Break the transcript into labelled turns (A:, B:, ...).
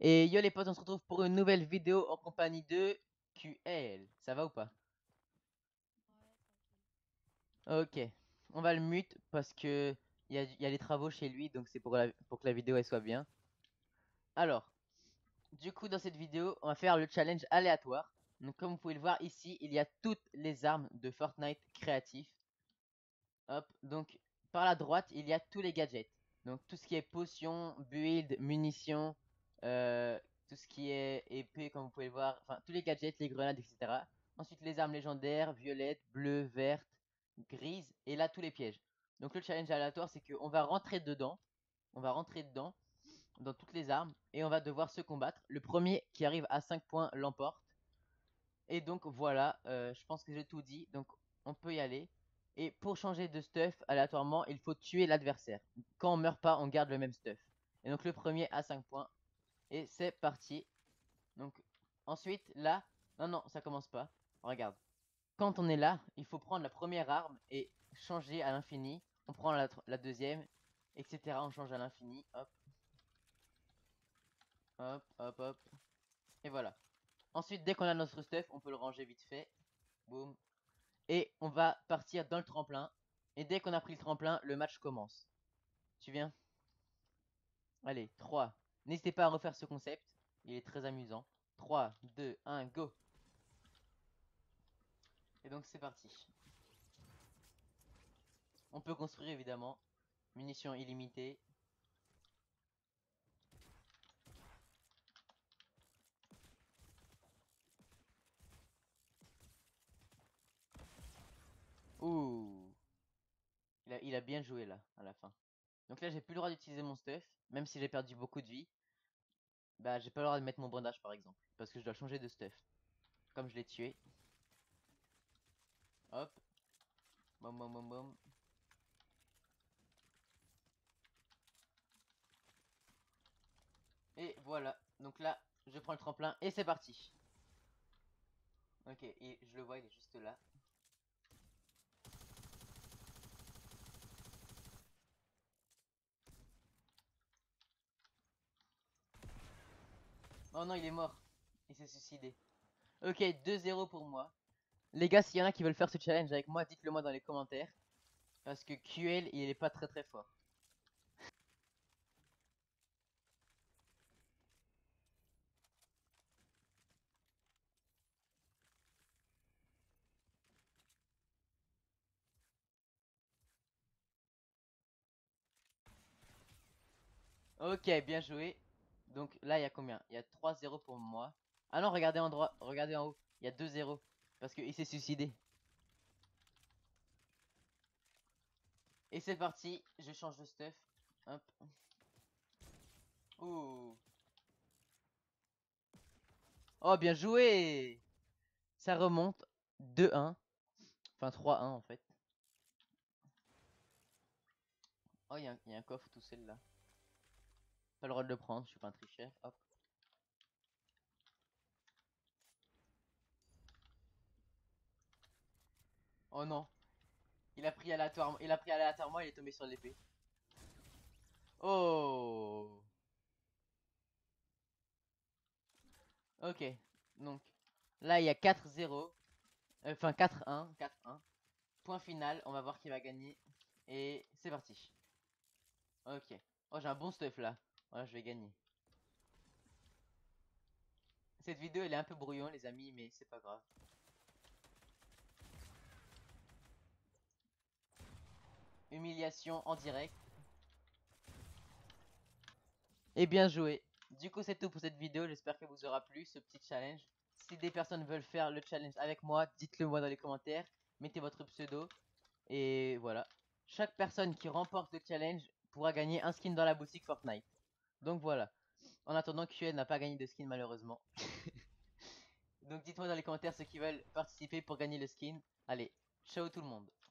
A: Et yo les potes, on se retrouve pour une nouvelle vidéo en compagnie de QL. Ça va ou pas? Ok, on va le mute parce que il y a les travaux chez lui, donc c'est pour que la vidéo elle soit bien. Alors, du coup dans cette vidéo, on va faire le challenge aléatoire. Donc comme vous pouvez le voir ici, il y a toutes les armes de Fortnite créatif. Hop, donc par la droite, il y a tous les gadgets. Donc tout ce qui est potions, build, munitions, euh, tout ce qui est épée, comme vous pouvez le voir, enfin tous les gadgets, les grenades, etc. Ensuite les armes légendaires, violettes, bleues, vertes, grises, et là tous les pièges. Donc le challenge aléatoire, c'est qu'on va rentrer dedans, on va rentrer dedans, dans toutes les armes, et on va devoir se combattre. Le premier qui arrive à 5 points l'emporte. Et donc voilà, je pense que j'ai tout dit, donc on peut y aller. Et pour changer de stuff aléatoirement, il faut tuer l'adversaire. Quand on meurt pas, on garde le même stuff. Et donc le premier a 5 points. Et c'est parti. Donc ensuite, là, non, non, ça commence pas. Regarde. Quand on est là, il faut prendre la première arme et changer à l'infini. On prend la deuxième, etc. On change à l'infini. Hop, hop, hop, hop. Et voilà. Ensuite, dès qu'on a notre stuff, on peut le ranger vite fait. Boum. Et on va partir dans le tremplin. Et dès qu'on a pris le tremplin, le match commence. Tu viens? Allez, 3. N'hésitez pas à refaire ce concept. Il est très amusant. 3, 2, 1, go. Et donc c'est parti. On peut construire évidemment. Munitions illimitées. Ouh. Il a bien joué là, à la fin. Donc là, j'ai plus le droit d'utiliser mon stuff. Même si j'ai perdu beaucoup de vie. Bah, j'ai pas le droit de mettre mon bandage par exemple. Parce que je dois changer de stuff. Comme je l'ai tué. Hop. Bom, bom, bom, bom. Et voilà. Donc là, je prends le tremplin et c'est parti. Ok, et je le vois, il est juste là. Oh non, il est mort. Il s'est suicidé. Ok, 2-0 pour moi. Les gars, s'il y en a qui veulent faire ce challenge avec moi, dites-le moi dans les commentaires. Parce que QL, il est pas très très fort. Ok, bien joué. Donc là, il y a combien? Il y a 3-0 pour moi. Ah non, regardez en droit, regardez en haut. Il y a 2-0. Parce qu'il s'est suicidé. Et c'est parti, je change de stuff. Hop. Ouh. Oh, bien joué! Ça remonte 2-1. Enfin 3-1 en fait. Oh, il y a un coffre tout seul là. Pas le droit de le prendre, je suis pas un tricheur. Hop. Oh non. Il a pris aléatoirement, il est tombé sur l'épée. Oh. Ok. Donc, là, il y a 4-0. Enfin, 4-1. 4-1. Point final. On va voir qui va gagner. Et c'est parti. Ok. Oh, j'ai un bon stuff là. Voilà, je vais gagner. Cette vidéo, elle est un peu brouillon, les amis, mais c'est pas grave. Humiliation en direct. Et bien joué. Du coup, c'est tout pour cette vidéo. J'espère que vous aura plu ce petit challenge. Si des personnes veulent faire le challenge avec moi, dites-le moi dans les commentaires. Mettez votre pseudo. Et voilà. Chaque personne qui remporte le challenge pourra gagner un skin dans la boutique Fortnite. Donc voilà. En attendant, QN n'a pas gagné de skin malheureusement. Donc dites-moi dans les commentaires ceux qui veulent participer pour gagner le skin. Allez, ciao tout le monde.